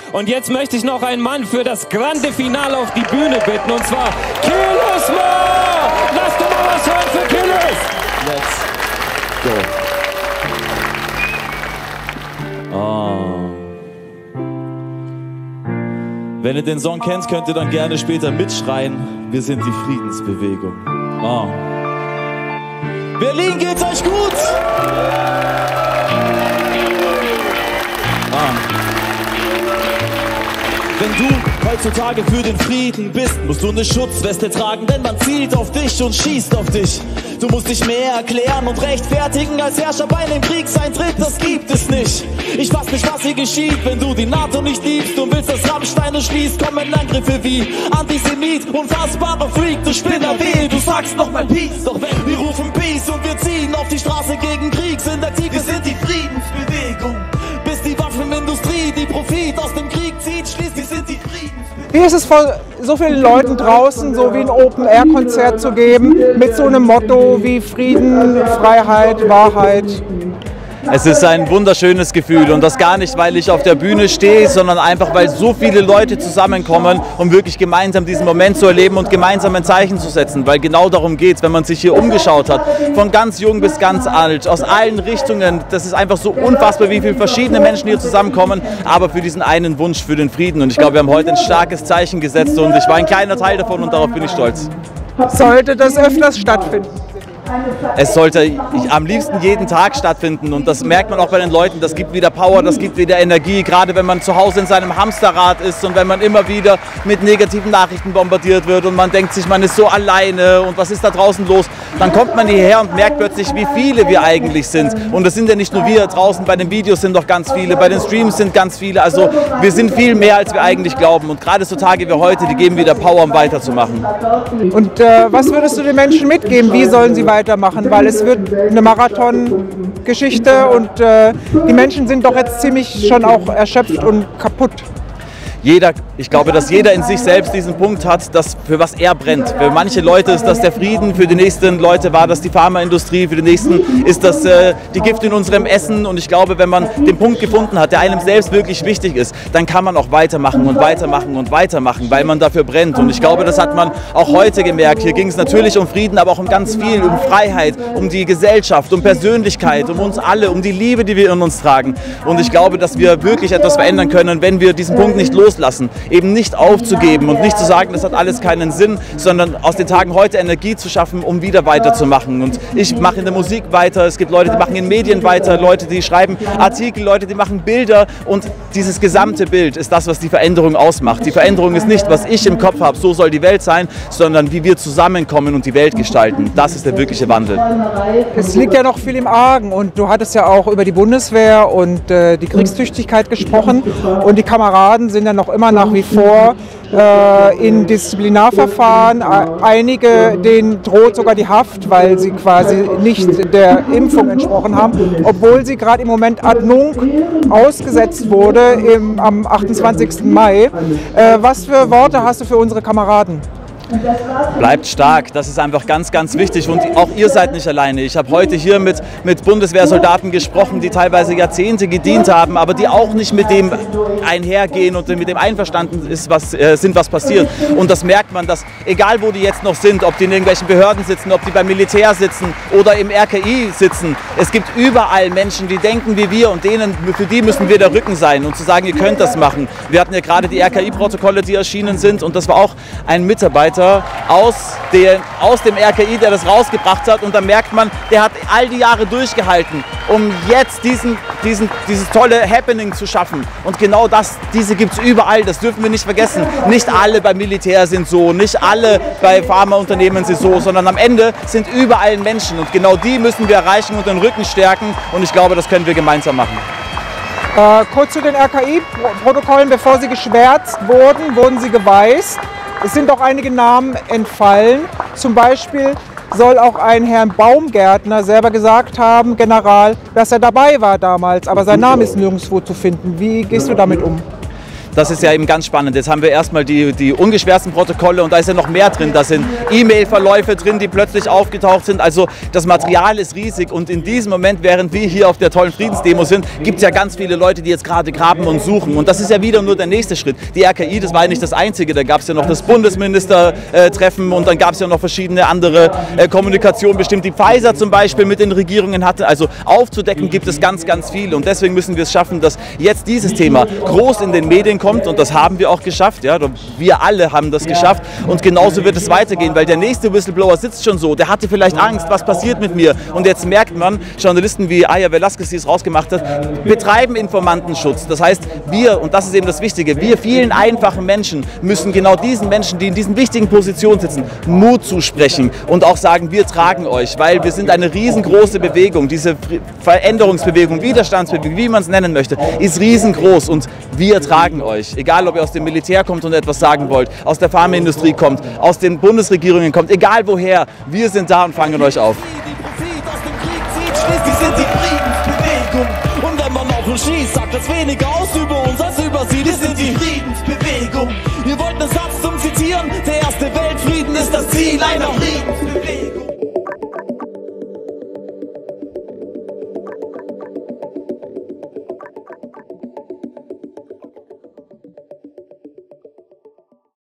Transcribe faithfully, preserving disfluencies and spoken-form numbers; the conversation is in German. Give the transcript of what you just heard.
Und jetzt möchte ich noch einen Mann für das Grande Finale auf die Bühne bitten, und zwar Killers Moore! Lass doch mal was hören für Killers! Let's go. Oh. Wenn ihr den Song kennt, könnt ihr dann gerne später mitschreien. Wir sind die Friedensbewegung. Oh. Berlin, geht's euch gut? Ah. Wenn du heutzutage für den Frieden bist, musst du eine Schutzweste tragen, denn man zielt auf dich und schießt auf dich. Du musst dich mehr erklären und rechtfertigen als Herrscher bei einem Kriegseintritt, das gibt es nicht. Ich weiß nicht, was hier geschieht, wenn du die NATO nicht liebst und willst, dass Rammstein und schließt, kommen Angriffe wie Antisemit, unfassbarer Freak, du Spinner weh, du sagst noch mal Peace. Doch wenn wir rufen Peace und wir ziehen auf die Straße gegen Krieg, sind aktiv, wir sind die Friedensbewegung. Bis die Waffenindustrie, die Profit aus dem Krieg zieht, schließt, wir sind die Friedensbewegung. Wie ist es vor so vielen Leuten draußen, so wie ein Open-Air-Konzert zu geben, mit so einem Motto wie Frieden, Freiheit, Wahrheit? Es ist ein wunderschönes Gefühl und das gar nicht, weil ich auf der Bühne stehe, sondern einfach, weil so viele Leute zusammenkommen, um wirklich gemeinsam diesen Moment zu erleben und gemeinsam ein Zeichen zu setzen, weil genau darum geht es, wenn man sich hier umgeschaut hat, von ganz jung bis ganz alt, aus allen Richtungen. Das ist einfach so unfassbar, wie viele verschiedene Menschen hier zusammenkommen, aber für diesen einen Wunsch, für den Frieden. Und ich glaube, wir haben heute ein starkes Zeichen gesetzt und ich war ein kleiner Teil davon und darauf bin ich stolz. Sollte das öfters stattfinden? Es sollte am liebsten jeden Tag stattfinden und das merkt man auch bei den Leuten, das gibt wieder Power, das gibt wieder Energie, gerade wenn man zu Hause in seinem Hamsterrad ist und wenn man immer wieder mit negativen Nachrichten bombardiert wird und man denkt sich, man ist so alleine und was ist da draußen los, dann kommt man hierher und merkt plötzlich, wie viele wir eigentlich sind und es sind ja nicht nur wir draußen, bei den Videos sind doch ganz viele, bei den Streams sind ganz viele, also wir sind viel mehr, als wir eigentlich glauben und gerade so Tage wie heute, die geben wieder Power, um weiterzumachen. Und äh, was würdest du den Menschen mitgeben, wie sollen sie weitermachen? weitermachen, weil es wird eine Marathon-Geschichte und äh, die Menschen sind doch jetzt ziemlich schon auch erschöpft und kaputt. Jeder, ich glaube, dass jeder in sich selbst diesen Punkt hat, dass für was er brennt. Für manche Leute ist das der Frieden, für die nächsten Leute war das die Pharmaindustrie, für die nächsten ist das äh, die Gift in unserem Essen. Und ich glaube, wenn man den Punkt gefunden hat, der einem selbst wirklich wichtig ist, dann kann man auch weitermachen und weitermachen und weitermachen, weil man dafür brennt. Und ich glaube, das hat man auch heute gemerkt. Hier ging es natürlich um Frieden, aber auch um ganz viel, um Freiheit, um die Gesellschaft, um Persönlichkeit, um uns alle, um die Liebe, die wir in uns tragen. Und ich glaube, dass wir wirklich etwas verändern können, wenn wir diesen Punkt nicht loslassen. Lassen, eben nicht aufzugeben und nicht zu sagen, das hat alles keinen Sinn, sondern aus den Tagen heute Energie zu schaffen, um wieder weiterzumachen. Und ich mache in der Musik weiter, es gibt Leute, die machen in Medien weiter, Leute, die schreiben Artikel, Leute, die machen Bilder und dieses gesamte Bild ist das, was die Veränderung ausmacht. Die Veränderung ist nicht, was ich im Kopf habe, so soll die Welt sein, sondern wie wir zusammenkommen und die Welt gestalten. Das ist der wirkliche Wandel. Es liegt ja noch viel im Argen und du hattest ja auch über die Bundeswehr und äh, die Kriegstüchtigkeit gesprochen und die Kameraden sind ja noch immer nach wie vor äh, in Disziplinarverfahren. Einige, denen droht sogar die Haft, weil sie quasi nicht der Impfung entsprochen haben, obwohl sie gerade im Moment ad nunc ausgesetzt wurde im, am achtundzwanzigsten Mai. Äh, was für Worte hast du für unsere Kameraden? Bleibt stark, das ist einfach ganz, ganz wichtig und auch ihr seid nicht alleine. Ich habe heute hier mit, mit Bundeswehrsoldaten gesprochen, die teilweise Jahrzehnte gedient haben, aber die auch nicht mit dem einhergehen und mit dem einverstanden ist, was, äh, sind, was passiert. Und das merkt man, dass egal wo die jetzt noch sind, ob die in irgendwelchen Behörden sitzen, ob die beim Militär sitzen oder im R K I sitzen, es gibt überall Menschen, die denken wie wir und denen, für die müssen wir der Rücken sein und zu sagen, ihr könnt das machen. Wir hatten ja gerade die R K I-Protokolle, die erschienen sind und das war auch ein Mitarbeiter aus, den, aus dem R K I, der das rausgebracht hat und da merkt man, der hat all die Jahre durchgehalten, um jetzt diesen, diesen, dieses tolle Happening zu schaffen und genau das, diese gibt es überall, das dürfen wir nicht vergessen. Nicht alle beim Militär sind so, nicht alle bei Pharmaunternehmen sind so, sondern am Ende sind überall Menschen und genau die müssen wir erreichen und den Rücken stärken und ich glaube, das können wir gemeinsam machen. Äh, kurz zu den R K I-Protokollen, bevor sie geschwärzt wurden, wurden sie geweißt. Es sind auch einige Namen entfallen. Zum Beispiel soll auch ein Herrn Baumgärtner selber gesagt haben, General, dass er dabei war damals, aber sein Name ist nirgendwo zu finden. Wie gehst du damit um? Das ist ja eben ganz spannend. Jetzt haben wir erstmal die, die ungeschwärzten Protokolle und da ist ja noch mehr drin. Da sind E-Mail-Verläufe drin, die plötzlich aufgetaucht sind. Also das Material ist riesig und in diesem Moment, während wir hier auf der tollen Friedensdemo sind, gibt es ja ganz viele Leute, die jetzt gerade graben und suchen. Und das ist ja wieder nur der nächste Schritt. Die R K I, das war ja nicht das Einzige. Da gab es ja noch das Bundesministertreffen und dann gab es ja noch verschiedene andere äh, Kommunikationen, bestimmt die Pfizer zum Beispiel mit den Regierungen hatte. Also aufzudecken gibt es ganz, ganz viel und deswegen müssen wir es schaffen, dass jetzt dieses Thema groß in den Medien kommt und das haben wir auch geschafft. Ja? Wir alle haben das geschafft und genauso wird es weitergehen, weil der nächste Whistleblower sitzt schon so, der hatte vielleicht Angst, was passiert mit mir und jetzt merkt man, Journalisten wie Aya Velasquez, die es rausgemacht hat, betreiben Informantenschutz. Das heißt, wir, und das ist eben das Wichtige, wir vielen einfachen Menschen müssen genau diesen Menschen, die in diesen wichtigen Positionen sitzen, Mut zusprechen und auch sagen, wir tragen euch, weil wir sind eine riesengroße Bewegung, diese Veränderungsbewegung, Widerstandsbewegung, wie man es nennen möchte, ist riesengroß und wir tragen euch. Egal, ob ihr aus dem Militär kommt und etwas sagen wollt, aus der Pharmaindustrie kommt, aus den Bundesregierungen kommt, egal woher, wir sind da und fangen euch auf. Die sind die Friedensbewegung. Und wenn man auf uns schießt, sagt das weniger aus über uns als über sie. Die sind die Friedensbewegung.